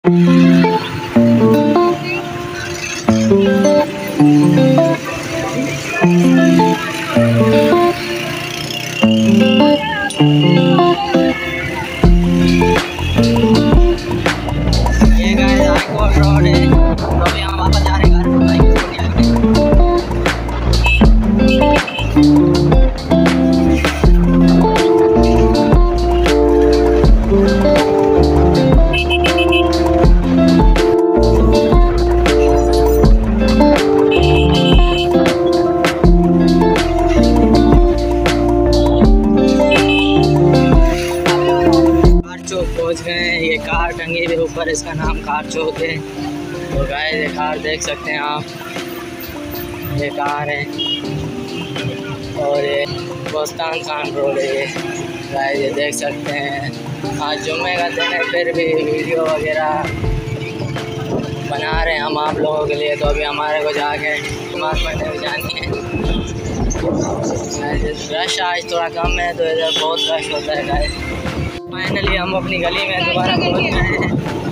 Guys high court road है, तो अभी हम वापस जा रहे हैं घर। बाइक को नहीं आने। पहुंच गए हैं। ये कार टंगी हुई ऊपर, इसका नाम कार चौक है। तो गाइस ये कार देख सकते हैं आप, ये कार है और ये बोस्तान खान रोड है। ये गाइस ये देख सकते हैं। आज जुम्मे का दिन है, फिर भी वीडियो वगैरह बना रहे हैं हम आप लोगों के लिए। तो अभी हमारे को जाके नमाज़ पढ़ने में जानी है। रश आज थोड़ा कम है, तो इधर बहुत रश होता है गाइस। फाइनली हम अपनी गली में दोबारा पहुंच गए हैं।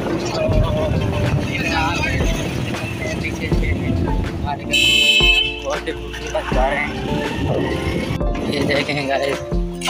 पीछे से हमारे बहुत ही खूबसूरत जा रहे हैं, ये देखें गाइस।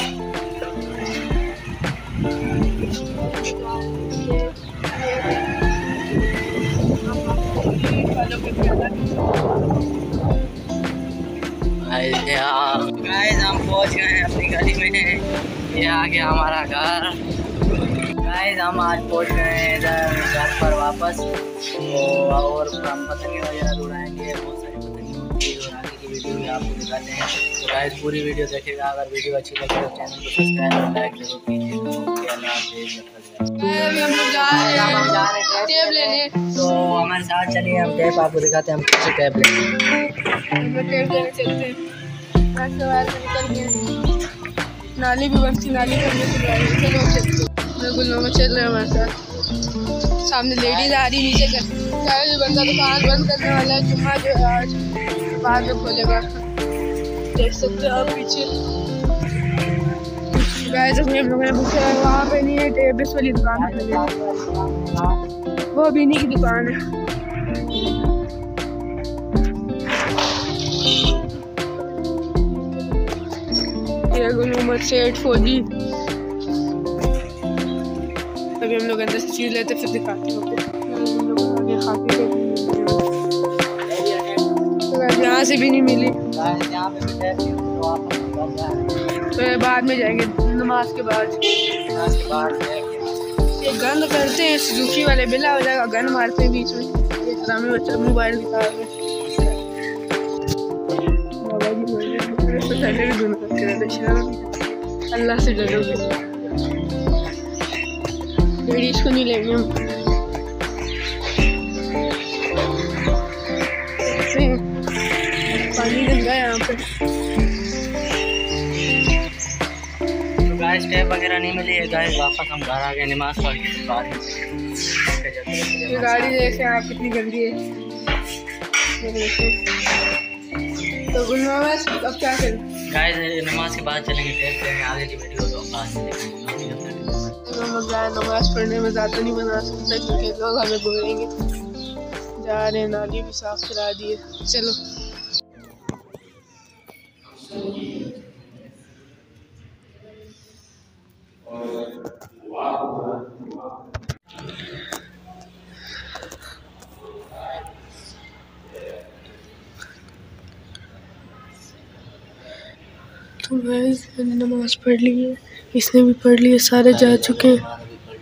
गाइस हम पहुंच गए हैं अपनी गली में। ये आ गया हमारा घर। गाइस हम आज पहुंच गए हैं इधर घर पर वापस। तो और हम पतंगे वगैरह उड़ाएंगे, बहुत सारी पतंगे उड़ती है और आगे की वीडियो भी आपको दिखाते हैं। तो गाइस पूरी वीडियो देखिएगा। अगर वीडियो अच्छी लगे तो चैनल को सब्सक्राइब और लाइक जरूर कीजिएगा। हम लोग जा रहे हैं टेप लेने। तो हमारे साथ चलिए, हम टेप आपको दिखाते हैं। हम कैसे टेप लेने चलते हैं। नाली भी बनती, नाली करने से लोग चल रहे हैं हमारे साथ। सामने लेडीज आ रही, नीचे कर बंदा दुकान बंद करने वाला है। जुम्मा जो है आज बाद में खोलेगा, देख सकते हो आप पीछे। गाइस हम लोगों ने पूछा है, वहाँ पे नहीं है टेबस वाली दुकान है, वो बीनी की दुकान है। गुलमोहम्मद सेठ फौजी। अभी हम लोग अंदर से चीज लेते फिर दिखाते हैं। तो यहाँ से भी नहीं मिली, तो बाद में जाएंगे नमाज के बाद। ये गन करते हैं, सुजुकी वाले बिला हो जाएगा, गन मारते हैं बीच में। इस्लामी बच्चा मोबाइल दिखा रहे, अल्लाह से डरोगे। लेडीज को नहीं लेंगे हम। पानी गंदा है यहाँ पे। तो गाइस टेप वगैरह नहीं मिली है गाइस, वापस हम घर आ गए नमाज पढ़ के बाद। गाड़ी देखें आप कितनी गंदी है। तो गुलमोहम्मद अब क्या करें गाइस, नमाज के बाद चलेंगे टेप लेंगे। आगे की वीडियो तो बाद में देखेंगे। हम लोग जाए नमाज पढ़ने में ज़्यादा नहीं बना सकते क्योंकि लोग हमें बोलेंगे। जा रहे हैं, नाली भी साफ करा दिए। चलो तो गाइस मैंने नमाज पढ़ ली है, इसने भी पढ़ ली है, सारे जा चुके हैं।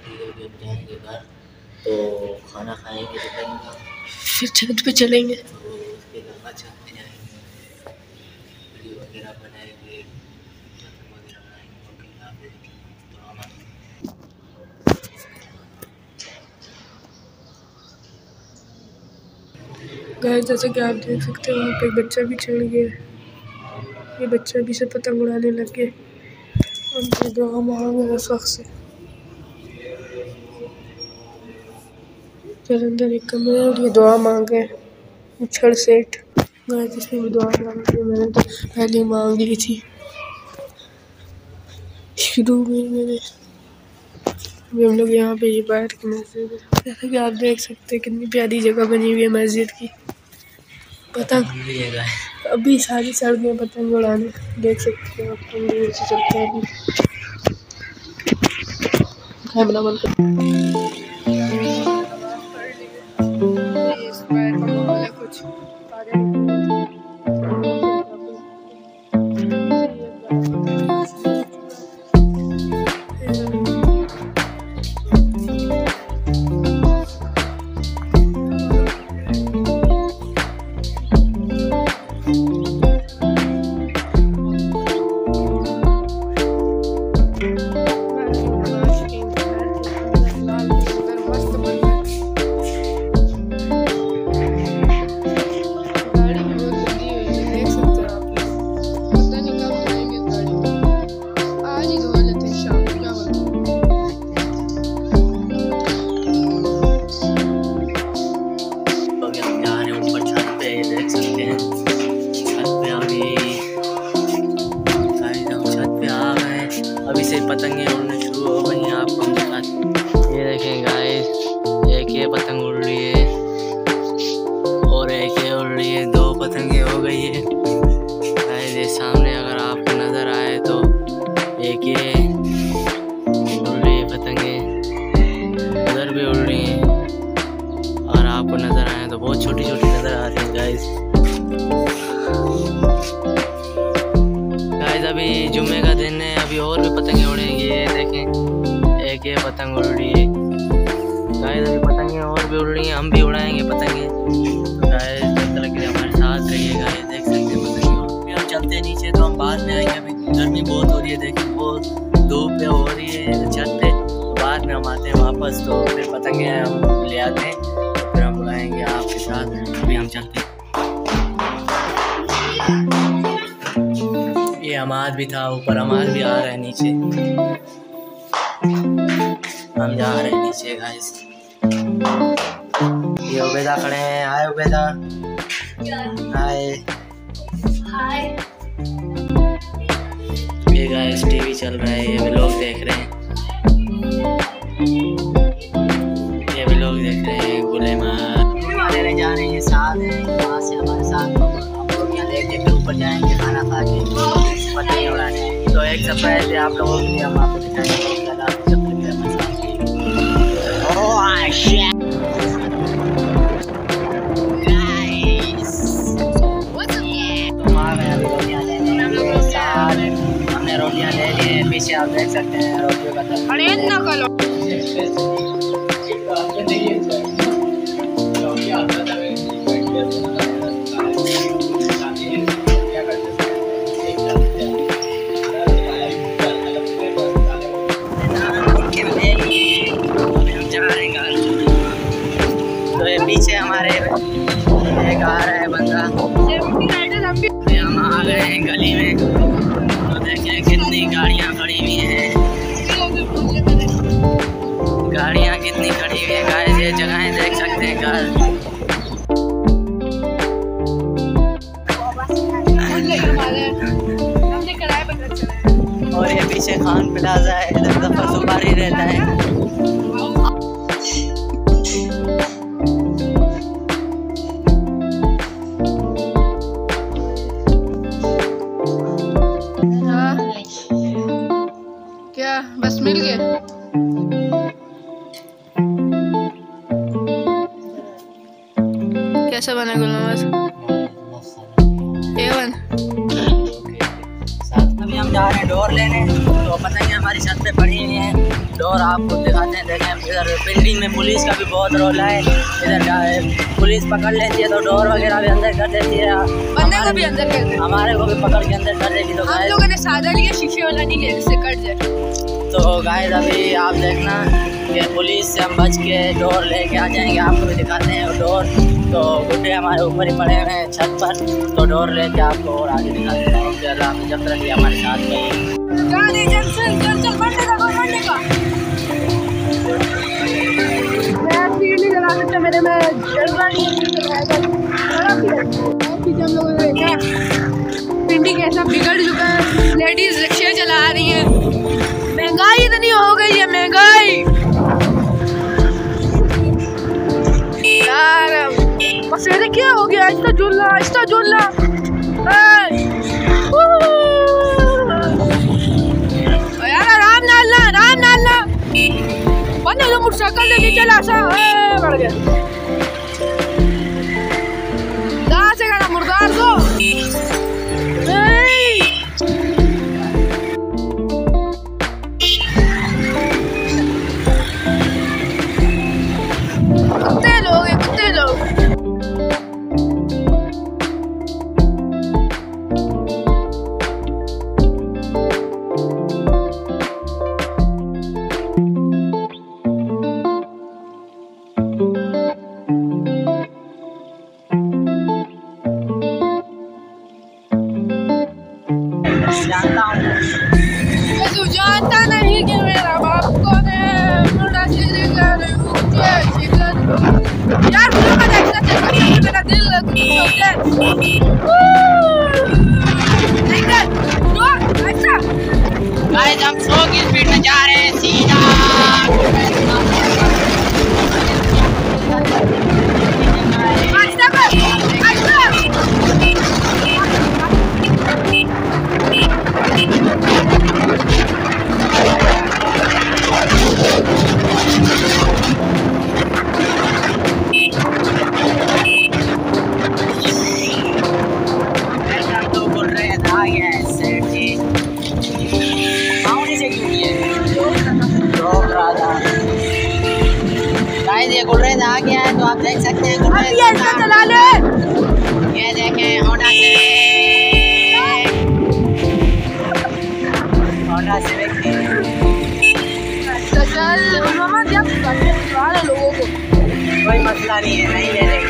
तो खाना खाएंगे, फिर छत पे चलेंगे। गाइस जैसे कि आप देख सकते हो, वहाँ पे एक बच्चा भी चढ़ गया। ये बच्चा भी से पतंग उड़ाने लग गए। उनकी दुआ मांगे उस वक्त से। फिर अंदर एक कमरा है और ये दुआ मांगे छड़ सेठ। गाइस इसमें भी दुआ मांगी, मैंने तो पहले मांग ली थी शुरू में मैंने। अभी हम लोग यहाँ पे ये बाहर की मस्जिद है, जैसा कि आप देख सकते हैं कितनी प्यारी जगह बनी हुई है मस्जिद की। पतंग अभी सारी सड़कें पतंग उड़ाने देख सकते हैं आप। हम दूर से चलते हैं कैमरा बंद कर। कुछ पतंगे उड़ने शुरू हो गई हैं। आपको हम दिखाते, ये देखें गाइस, एक ये पतंग उड़ रही है और एक ये उड़ रही है। 2 पतंगे हो गई है गाइस। ये सामने अगर आपको नज़र आए तो एक ये उड़ रही है पतंगे, उधर भी उड़ रही हैं और आपको नज़र आए तो बहुत छोटी छोटी नज़र आ रही है गाइस। अभी जुम्मे का दिन है, अभी और भी पतंगे उड़ेंगी। ये देखें, एक ये पतंग उड़ रही है गाइस। अभी पतंगे और भी उड़ रही हैं, हम भी उड़ाएंगे पतंगे। तो गाइस जब तक के लिए हमारे साथ रहिए गाइस। देख सकते हैं पतंगे। हम चलते हैं नीचे तो हम बाद में आएंगे। अभी गर्मी बहुत हो रही है, देखें बहुत धूप हो रही है छत पे। तो बाद में हम आते हैं वापस, तो फिर पतंगे हम ले आते हैं, तो फिर हम उड़ाएंगे आपके साथ। अभी हम चलते हैं। ये अमाद भी था ऊपर, अमाद भी आ रहा है नीचे। हम जा रहे हैं नीचे गाइस। ये उबेदा खड़े हैं। हाय उबेदा। हाय। ये गाइस टीवी चल रहा है, ये भी लोग देख रहे हैं। ये भी लोग देख रहे हैं। गुलेमा लेने जा रहे हैं, साथ हैं वहाँ से हमारे साथ। हम लोग यहाँ लेके फिर ऊपर जाएंगे खाना खा के पतंग उड़ाने। तो एक सरप्राइज है आप लोगों के लिए, हम आपको दिखाएंगे। हमने रोटियाँ ले ली, पीछे आप देख सकते हैं रोटियों का तो ये पीछे हमारे एक आ रहा है बंदा। हम आ गए हैं गली में, तो देखें कितनी गाड़ियाँ खड़ी हुई हैं। गाड़ियाँ कितनी खड़ी हुई है गाइस। ये जगहें देख सकते हैं गाइस। और ये पीछे खान प्लाजा है, इधर दफा सुपारी रहता है। क्या बस मिल गया? कैसा बना गुलनवाज? A1। अभी हम जा रहे हैं डोर लेने, तो पतंगे हमारी छत पे पड़ी हुई हैं। डोर आपको दिखाते हैं। देखें इधर बिल्डिंग में पुलिस का भी बहुत रोल है। इधर पुलिस पकड़ लेती है तो डोर वगैरह भी अंदर कर देती है, बंदे को भी अंदर कर देती है, हमारे को भी पकड़ के अंदर कर देगी। तो हम लोगों ने सादा लिया, शीशे वाला नहीं लिया जिससे कट जाए। तो गाइस अभी आप देखना कि पुलिस से हम बच के डोर लेके आ जाएंगे। आपको भी दिखाते हैं डोर। तो गुड्डे हमारे ऊपर ही पड़े हुए हैं छत पर, तो डोर लेके आपको और आगे दिखाते हैं। जब तक ये हमारे साथ नहीं मेरे में पिंडी कैसा बिगड़ चुका है। लेडीज रिक्शे चला रही हैं, महंगाई इतनी हो गई है, महंगाई। बस ये क्या हो गया, आहिस्ता झूलना यार, आराम नालना बंद है मोटरसाइकिल लेके चला सा बढ़ गया कहाँ से गाना मुर्दार को कुत्ते लोग जानता नहीं कि मेरा बाप कौन है। यार मेरा दिल गाइस हम 100 की स्पीड में जा रहे हैं सीधा। ये गुलरेज आ गया है तो आप देख सकते हैं गुलरेज चला ले। ये देखें होंडा सिविक लोगों को कोई मसला नहीं है, नहीं ले लेंगे।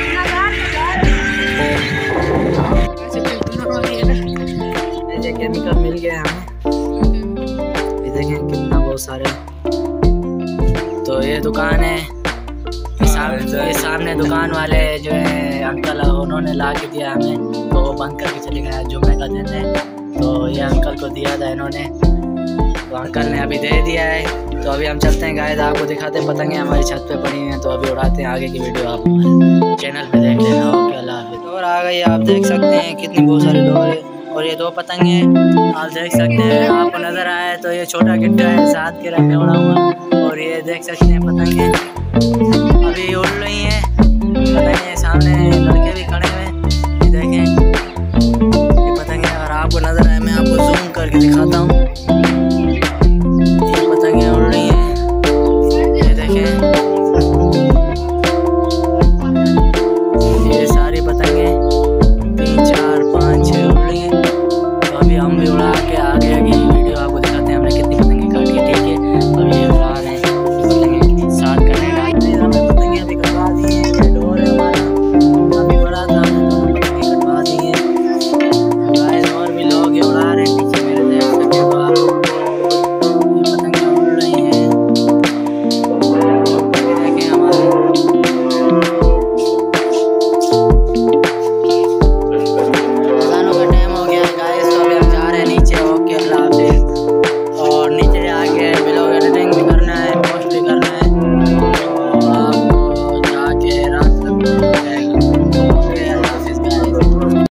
ये केमिकल मिल गया हमें, ये देखें कितना बहुत सारे। तो ये दुकान है, ये सामने दुकान वाले जो है अंकल उन्होंने ला के दिया हमें, तो वो बंद करके चले गए जुम्मे का दिन है। तो ये अंकल को दिया था इन्होंने, तो अंकल ने अभी दे दिया है। तो अभी हम चलते हैं गाइस, आपको दिखाते हैं पतंगे हमारी छत पे पड़ी हैं, तो अभी उड़ाते हैं। आगे की वीडियो आप हमारे चैनल पे देख लेना। ओके अल्लाह हाफिज़। और आ गई, आप देख सकते हैं कितनी बहुत सारी डोर है और ये 2 पतंगे आप देख सकते हैं। आपको नज़र आए तो ये छोटा गिट्टा है 7 के रंग में उड़ा हुआ, और ये देख सकते हैं पतंगे अभी उड़